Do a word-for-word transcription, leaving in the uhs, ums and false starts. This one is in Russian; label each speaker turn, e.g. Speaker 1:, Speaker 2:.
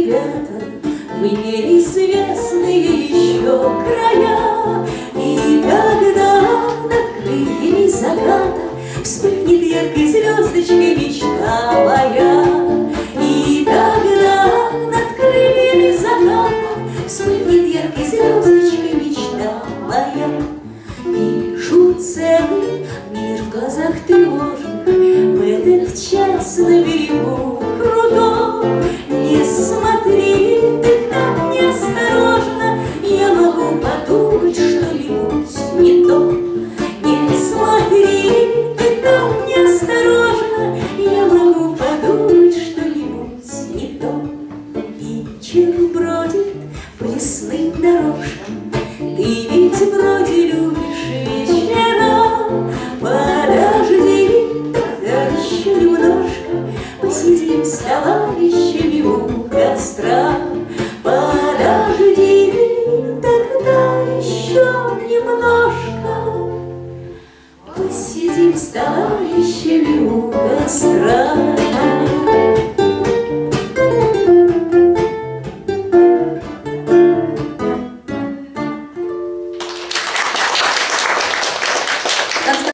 Speaker 1: ребята, вы неизвестные еще края. И когда над крыльями заката вспыхнет яркой звездочкой мечта моя, и тогда над крыльями заката вспыхнет яркой звездочкой мечта моя. Вижу целый мир в глазах тревожных в этот час на берегу крутом. Не смотри ты так неосторожно, я могу подумать что-нибудь не то. Не смотри ты так неосторожно, я могу подумать что-нибудь не то. Вечер бродит по лесным дорожкам, ты ведь вроде любишь вечера. Подожди, тогда еще немножко посидим с товарищами у костра. Подожди, тогда еще немножко посидим с товарищами у костра.